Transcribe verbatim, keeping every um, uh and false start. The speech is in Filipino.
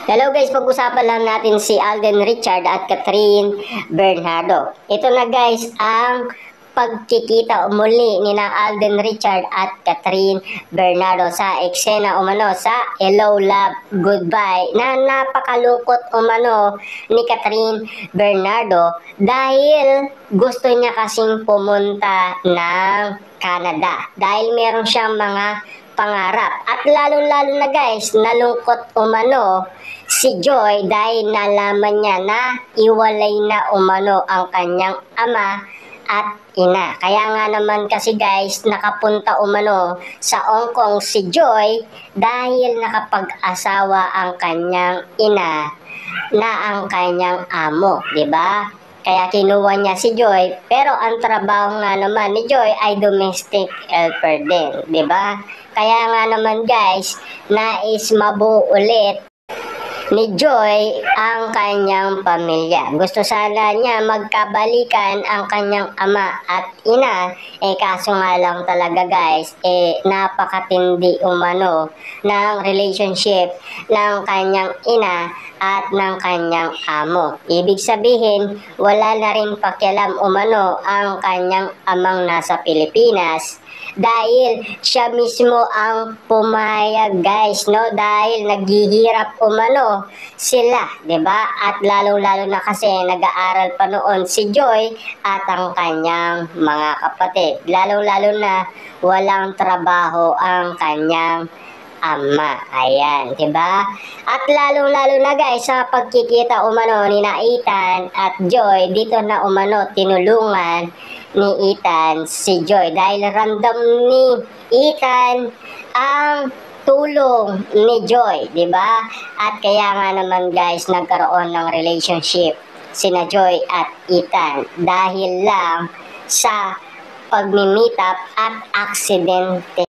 Hello guys, pag-usapan lang natin si Alden Richard at Catherine Bernardo. Ito na guys ang pagkikita umuli ni na Alden Richard at Catherine Bernardo sa eksena umano sa Hello Love Goodbye na napakalungkot umano ni Catherine Bernardo dahil gusto niya kasing pumunta ng Canada dahil meron siyang mga pangarap. At lalo-lalo na guys, nalungkot umano si Joy dahil nalaman niya na iwalay na umano ang kanyang ama at ina. Kaya nga naman kasi guys, nakapunta umano sa Hong Kong si Joy dahil nakapag-asawa ang kanyang ina na ang kanyang amo, di ba? Kaya kinuha niya si Joy, pero ang trabaho nga naman ni Joy ay domestic helper din, di ba? Kaya nga naman guys, nais mabuo ulit ni Joy ang kanyang pamilya. Gusto sana niya magkabalikan ang kanyang ama at ina, eh kaso nga lang talaga guys, eh napakatindi umano ng relationship ng kanyang ina at ng kanyang amo. Ibig sabihin, wala na rin pakialam umano ang kanyang amang nasa Pilipinas dahil siya mismo ang pumayag guys, no? Dahil naghihirap umano sila, 'di ba? At lalo-lalo na kasi nag-aaral pa noon si Joy at ang kanyang mga kapatid. Lalo-lalo na walang trabaho ang kanyang ama. Ayan, 'di ba? At lalo-lalo na guys sa pagkikita umano ni na Ethan at Joy, dito na umano tinulungan ni Ethan si Joy dahil random ni Ethan ang tulong ni Joy, 'di ba? At kaya nga naman guys, nagkaroon ng relationship sina Joy at Ethan dahil lang sa pagmi-meet up at aksidente.